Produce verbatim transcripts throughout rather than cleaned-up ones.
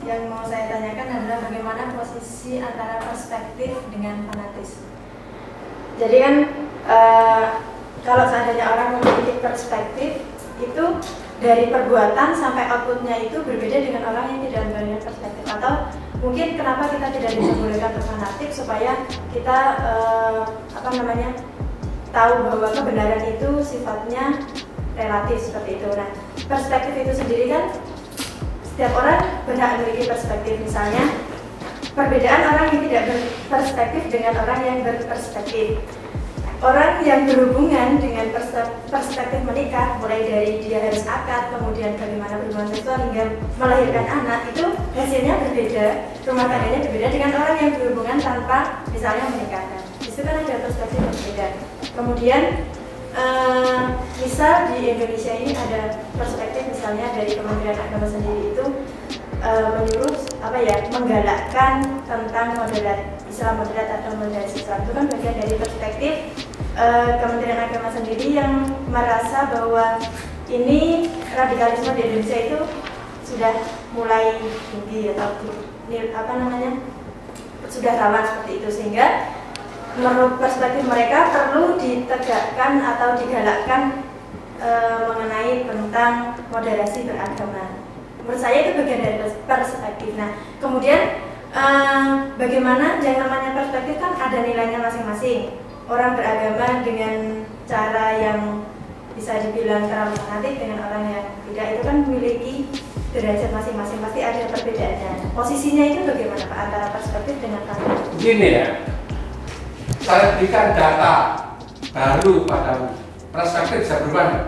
yang mau saya tanyakan adalah bagaimana posisi antara perspektif dengan fanatisme. Jadi kan uh, kalau seandainya orang memiliki perspektif itu dari perbuatan sampai outputnya itu berbeda dengan orang yang tidak memiliki perspektif. Atau mungkin kenapa kita tidak diperbolehkan berfanatik supaya kita uh, apa namanya tahu bahwa kebenaran itu sifatnya relatif seperti itu. Nah, perspektif itu sendiri kan setiap orang berhak memiliki perspektif. Misalnya perbedaan orang yang tidak berperspektif dengan orang yang berperspektif. Orang yang berhubungan dengan perspektif menikah, mulai dari dia harus akad, kemudian bagaimana berhubungan seksual hingga melahirkan anak, itu hasilnya berbeda, rumah tangganya berbeda dengan orang yang berhubungan tanpa misalnya menikahkan. Itu kan ada perspektif yang berbeda. Kemudian uh, misal di Indonesia ini ada perspektif misalnya dari Kementerian Agama sendiri itu uh, menyuruh apa ya menggalakkan tentang moderat Islam moderat atau moderat Islam. Itu kan bagian dari perspektif Uh, Kementerian Agama sendiri yang merasa bahwa ini radikalisme di Indonesia itu sudah mulai tinggi atau apa namanya sudah rawan seperti itu, sehingga menurut perspektif mereka perlu ditegakkan atau digalakkan uh, mengenai tentang moderasi beragama. Menurut saya itu bagian dari perspektif. Nah, kemudian uh, bagaimana yang namanya perspektif kan ada nilainya masing-masing. Orang beragama dengan cara yang bisa dibilang terlalu fanatik dengan orang yang tidak, itu kan memiliki derajat masing-masing, pasti ada perbedaannya. Posisinya itu bagaimana Pak antara perspektif dengan fanatik? Gini ya, saya berikan data baru padamu, perspektif bisa berubah nggak?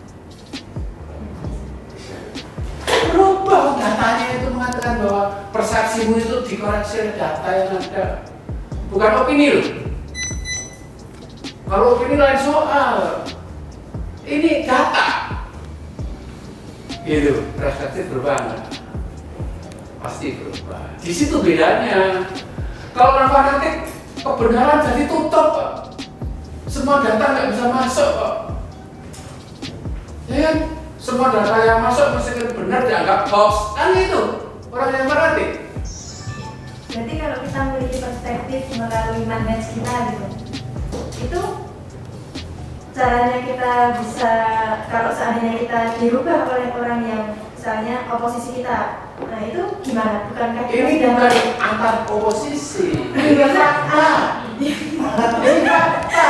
Berubah, datanya itu mengatakan bahwa persepsimu itu dikoreksi oleh data yang ada, bukan opini loh. Kalau opini lain soal, ini data, gitu. Perspektif berubah nggak? Pasti berubah. Di situ bedanya. Kalau orang fanatik, kebenaran jadi tutup, Pak. Semua data nggak bisa masuk, Pak. Ya kan? Semua data yang masuk mesti benar dianggap hoax, kan itu orang yang fanatik. Berarti kalau kita memiliki perspektif melalui manhaj kita gitu, itu caranya kita bisa, kalau seandainya kita dirubah oleh orang yang misalnya oposisi kita, nah itu gimana? Bukankah kita ini sudah bukan antar oposisi, ini fakta. Ini fakta.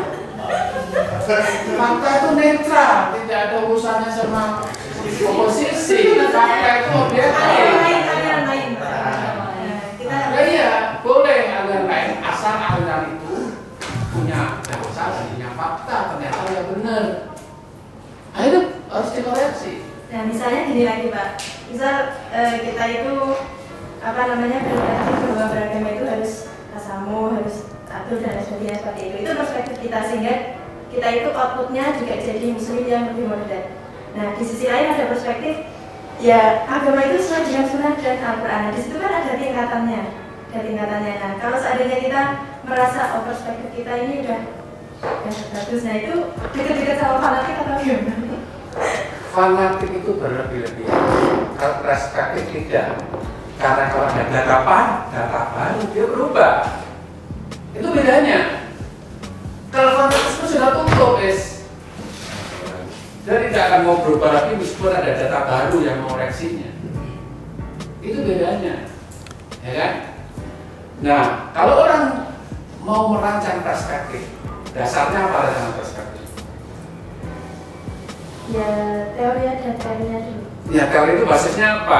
Fakta itu netral, tidak ada urusannya sama oposisi. Fakta itu objektif. Aliran lain, kita iya, boleh aliran lain asal aliran itu punya dasar, punya fakta, ternyata yang benar. Nah itu harus dikoreksi. Nah misalnya gini lagi Pak, misal eh, kita itu apa namanya berarti bahwa beragama itu harus tasamu, harus atur dan sebagainya seperti itu. Itu perspektif kita, sehingga kita itu outputnya juga jadi muslim yang lebih modern. Nah di sisi lain ada perspektif ya agama itu sesuai dengan sunnah dan Al-Quran. Nah, di situ kan ada tingkatannya, ada tingkatannya. Nah kalau seandainya kita merasa oh perspektif kita ini udah ya bagus, nah itu dekat-dekat sama fanatik atau gimana? Fanatik itu berlebih-lebihan. Kalau perspektif tidak, karena kalau ada data apa, data baru dia berubah. Itu bedanya. Kalau fanatisme sudah tutup, es. Dia tidak akan mau berubah lagi meskipun ada data baru yang mengoreksinya. Itu bedanya, ya kan? Nah, kalau orang mau merancang perspektif, dasarnya apa dengan perspektif? Ya teori dan teorinya dulu. Ya teori itu basisnya apa?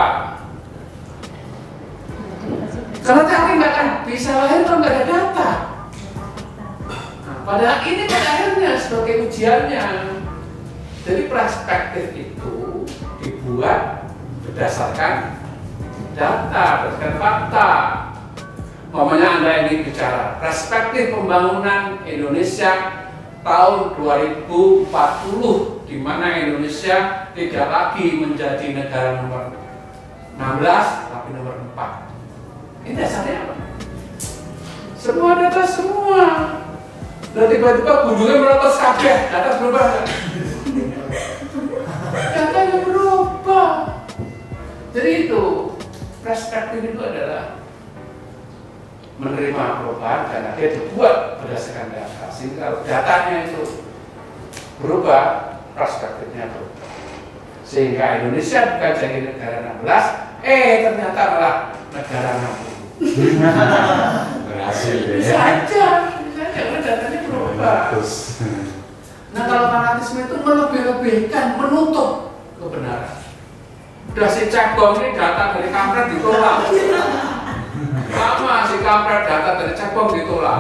Karena teori nggak akan bisa lahir kalau nggak ada data. Nah, padahal ini pada akhirnya sebagai ujiannya. Jadi perspektif itu dibuat berdasarkan data, berdasarkan fakta. Umpamanya Anda ingin bicara perspektif pembangunan Indonesia tahun dua ribu empat puluh, di mana Indonesia tidak lagi menjadi negara nomor enam belas, tapi nomor empat. Ini dasarnya apa? Semua data semua. Dan tiba-tiba kunjungnya meletus kabeh, data berubah. Data yang berubah. Jadi itu perspektif itu adalah menerima perubahan karena dia dibuat berdasarkan data. Sehingga kalau datanya itu berubah, perspektifnya berubah. Sehingga Indonesia bukan jadi negara enam belas, eh ternyata malah negara enam puluh. Berhasil ya. Bisa aja, bisa aja karena datanya berubah. Nah kalau fanatisme itu melebih-lebihkan, menutup kebenaran. Udah si cebong ini data dari kampret ditolak. Sama si kampret data dari cebong ditolak.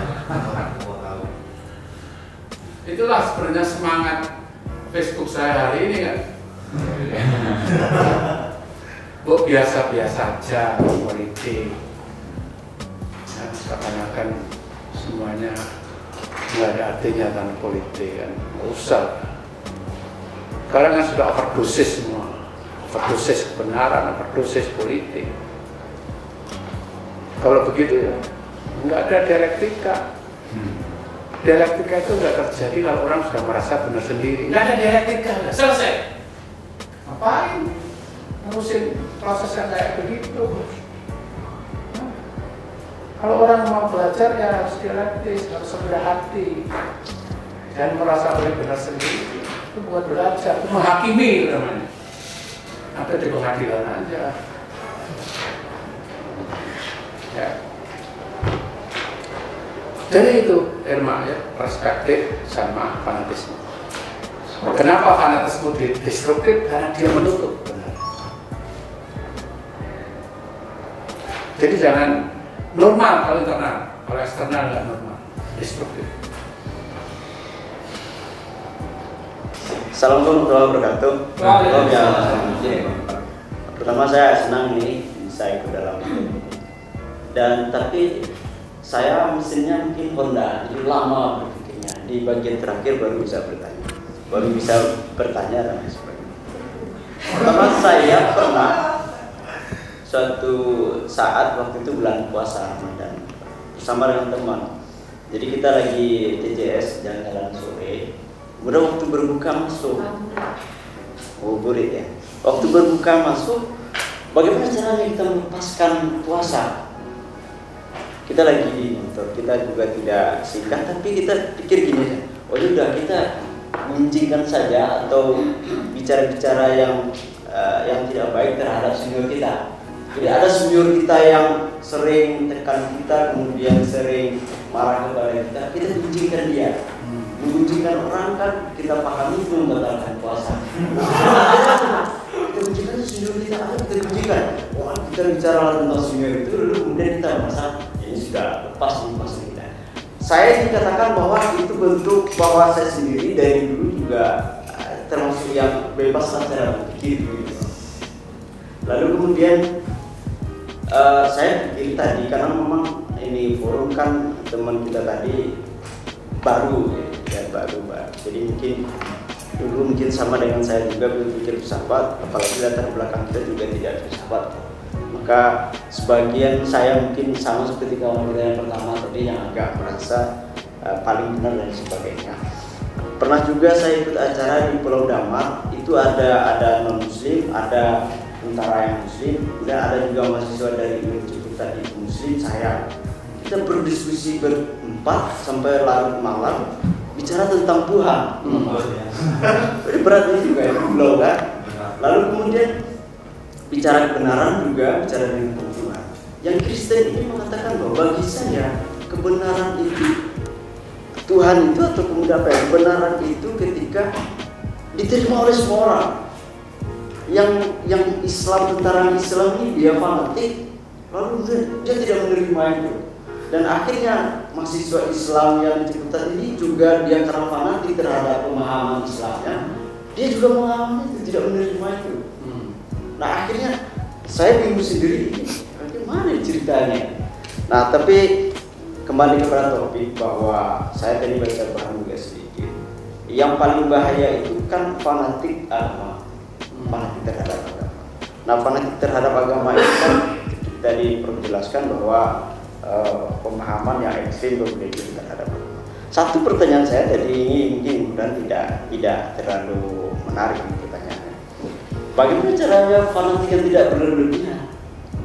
Itulah sebenarnya semangat Facebook saya hari ini kan. Bu biasa-biasa aja politik. Nah, seakan-akan semuanya nggak ada artinya tanpa politik kan. Nggak usah. Sekarang kan sudah overdosis semua. Overdosis kebenaran, overdosis politik. Kalau begitu ya, nggak ada dialektika. Dialektika itu nggak terjadi kalau orang sudah merasa benar sendiri. Nggak ada dialektika, nggak selesai. Ngapain? Ngurusin proses yang kayak begitu. Nah, kalau orang mau belajar ya harus dialektis, harus rendah hati, dan merasa lebih benar sendiri. Itu buat belajar, itu menghakimi namanya. Ada di pengadilan aja. Ya. Jadi itu Irma ya, perspektif sama fanatisme. Kenapa fanatisme destruktif? Karena dia menutup benar. Jadi jangan normal kalau internal, kalau eksternal nggak normal, destruktif. Assalamualaikum warahmatullahi wabarakatuh. Waalaikumsalam. Ya, pertama saya senang nih bisa ikut dalam ini. Dan tapi saya mesinnya mungkin Honda, jadi lama berpikirnya. Di bagian terakhir baru bisa bertanya, baru bisa bertanya dan lain sebagainya. Pertama saya pernah suatu saat waktu itu bulan puasa Ramadan bersama dengan teman. Jadi kita lagi T J S jalan-jalan sore. Kemudian waktu berbuka masuk, oh burit ya. Waktu berbuka masuk, bagaimana caranya kita melepaskan puasa? Kita lagi di motor, kita juga tidak singkat, tapi kita pikir gini, oh sudah kita mengizinkan saja atau bicara-bicara yang uh, yang tidak baik terhadap senior kita. Jadi ada senior kita yang sering tekan kita, kemudian sering marah kepada kita, kita mengizinkan dia. Mengucilkan orang kan kita pahami itu membatalkan puasa. Kita mengucilkan senior kita, ada kita mengucilkan. Wah kita bicara tentang senior itu dulu kemudian kita merasa ini sudah lepas nih puasa kita. Saya dikatakan bahwa itu bentuk bahwa saya sendiri dari dulu juga termasuk yang bebas lah cara berpikir gitu. Lalu kemudian uh, saya pikir tadi karena memang ini forum kan teman kita tadi baru ya, baru baru. Jadi mungkin dulu mungkin sama dengan saya juga berpikir bersahabat, apalagi latar belakang kita juga tidak bersahabat. Maka sebagian saya mungkin sama seperti kawan kita yang pertama tadi yang agak merasa uh, paling benar dan sebagainya. Pernah juga saya ikut acara di Pulau Damar, itu ada ada non muslim, ada tentara yang muslim, kemudian ada juga mahasiswa dari Universitas tadi muslim. Saya kita berdiskusi berempat sampai larut malam bicara tentang Tuhan. Hmm. Jadi beratnya juga ya pulau kan. Lalu kemudian bicara kebenaran juga bicara dengan Tuhan. Yang Kristen ini mengatakan bahwa bagi saya kebenaran itu Tuhan itu atau kemudian apa ya? Kebenaran itu ketika diterima oleh semua orang. Yang yang Islam tentara Islam ini dia fanatik, lalu dia, dia tidak menerima itu. Dan akhirnya mahasiswa Islam yang di Ciputat ini juga dia karena fanatik terhadap pemahaman Islamnya, dia juga mengalami itu, tidak menerima itu. Hmm. Nah akhirnya saya bingung sendiri, bagaimana ceritanya? Nah tapi kembali kepada topik bahwa saya tadi baca bahan juga sedikit. Yang paling bahaya itu kan fanatik agama, fanatik terhadap agama. Nah fanatik terhadap agama itu kan tadi perjelaskan bahwa Uh, pemahaman yang ekstrim berbeda terhadap agama. Satu pertanyaan saya tadi ini mungkin mudah tidak tidak terlalu menarik pertanyaannya. Bagaimana caranya fanatik yang tidak berlebihan?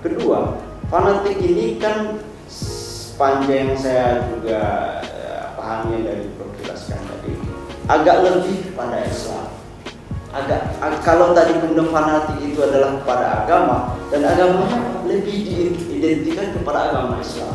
Kedua, fanatik ini kan sepanjang saya juga eh, pahami dari Prof jelaskan tadi, agak lebih kepada Islam. Agak ag- kalau tadi benda fanatik itu adalah kepada agama, dan agama lebih diidentikan kepada agama Islam.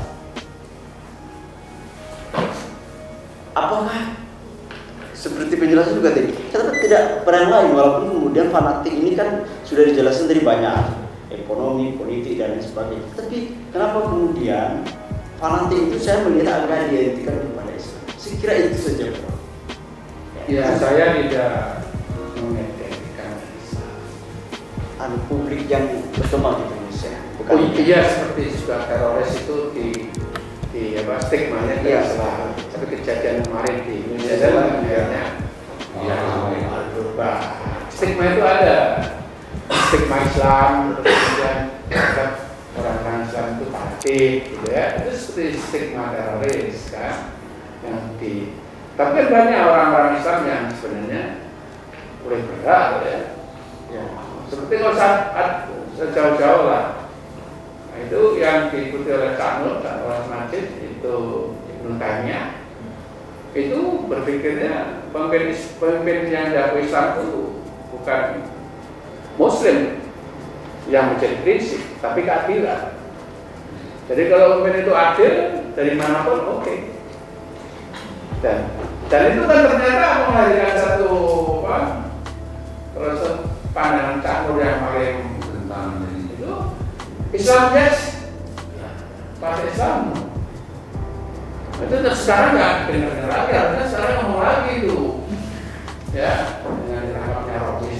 Apakah seperti penjelasan juga tadi, kenapa tidak pada yang lain, walaupun kemudian fanatik ini kan sudah dijelaskan dari banyak ekonomi, politik dan lain sebagainya. Tapi kenapa kemudian fanatik itu saya melihat agak diidentikan kepada Islam? Saya kira itu saja, Bro. Ya, saya tidak mengidentikan Islam. Anu publik yang berkembang di Indonesia, bukan? Oh iya, seperti juga teroris itu di di apa stigmanya ke Iya. Islam. Tapi kejadian kemarin di Indonesia kan kayaknya ya berubah. Stigma itu ada. Stigma Islam, kemudian terhadap orang-orang Islam itu fanatik, gitu ya. Itu seperti stigma teroris kan, yang di. Tapi kan banyak orang-orang Islam yang sebenarnya boleh bergerak, ya. Ya. Seperti kalau saat sejauh-jauh lah. Nah, itu yang diikuti oleh Cak Nur dan oleh Majid itu Ibnu Taimiyah. Itu berpikirnya pemimpin pemimpin yang dakwah Islam itu bukan Muslim yang menjadi prinsip, tapi keadilan. Jadi kalau pemimpin itu adil dari manapun, oke. Okay. Dan dan itu kan ternyata menghadirkan satu apa? Terus pandangan Cak Nur yang paling tentang itu Islam yes, pakai Islam. Itu sekarang nggak benar-benar lagi, artinya sekarang ngomong lagi itu, ya dengan ditangkapnya Robis.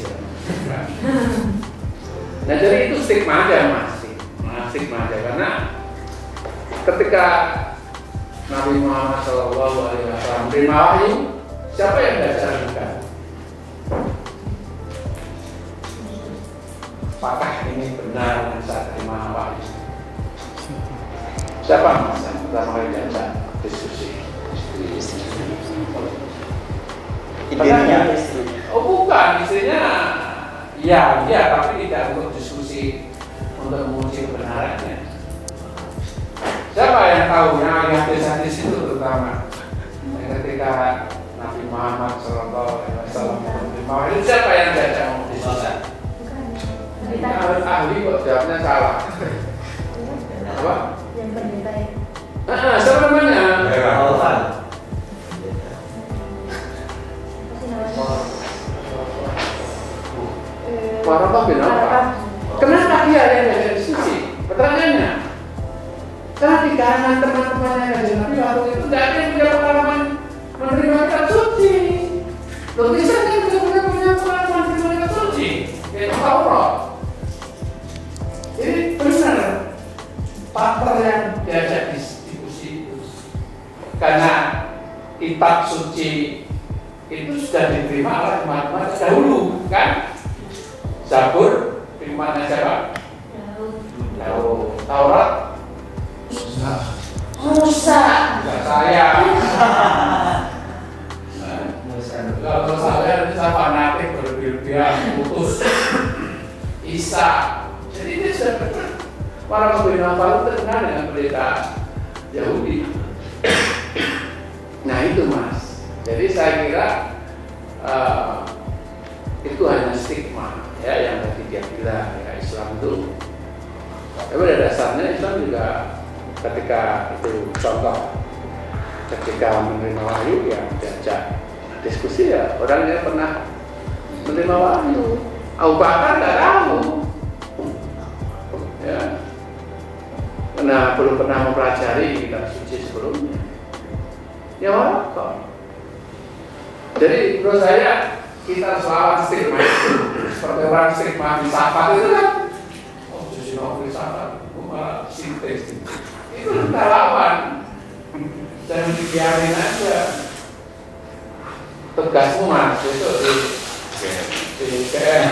Nah jadi itu stigma aja masih, nah, stigma aja karena ketika Nabi Muhammad shallallahu alaihi wasallam menerima wahyu, siapa yang tidak sarankan? Apakah ini benar yang saya terima wahyu? Siapa mas yang pertama kali diajak diskusi? Idenya istri. Oh bukan, istrinya ya, ya, tapi tidak untuk diskusi untuk menguji kebenarannya. Siapa yang tahu yang hadis-hadis itu terutama yang ketika Nabi Muhammad shallallahu alaihi wasallam menerima wahyu, siapa yang diajak ngomong diskusi? Ahli, ahli kok jawabnya salah. Apa? Yang pendeta ya. Ah, siapa namanya? Alvan. Warokah bin Aufan. Kenapa dia yang diajak diskusi? Pertanyaannya, karena di kalangan teman-temannya yang Nabi waktu itu tidak ada yang punya pengalaman menerima kitab suci. Loh, bisa kan bisa punya punya pengalaman menerima kitab suci, yaitu Taurat. Jadi benar faktor yang diajak diskusi itu karena kitab suci itu sudah diterima oleh umat-umat dahulu, kan? Zabur, firman siapa? Daud. Taurat, Musa. Enggak saya. Kalau saya itu saya fanatik berlebihan, putus. Isa. Jadi ini sudah benar. Para pembina Palu terkenal dengan berita Yahudi. Nah itu mas. Jadi saya kira uh, itu hanya stigma ya yang tadi dia bilang ya Islam itu. Tapi pada dasarnya Islam juga ketika itu contoh ketika menerima wahyu yang diajak diskusi ya orang yang pernah menerima wahyu. Abu Bakar nggak tahu ya karena belum pernah mempelajari kitab suci sebelumnya ya wajar. Jadi menurut saya kita soal stigma itu seperti orang stigma filsafat itu kan oh jadi orang filsafat malah sintes itu kita lawan jangan dibiarin aja tugasmu mas itu di di K M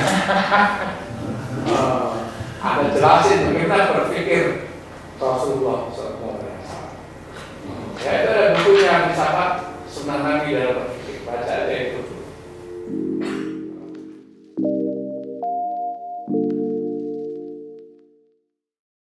ada jelasin kita berpikir Rasulullah shallallahu alaihi wasallam ya itu ada bukunya filsafat Sunan Nabi dalam berpikir baca aja itu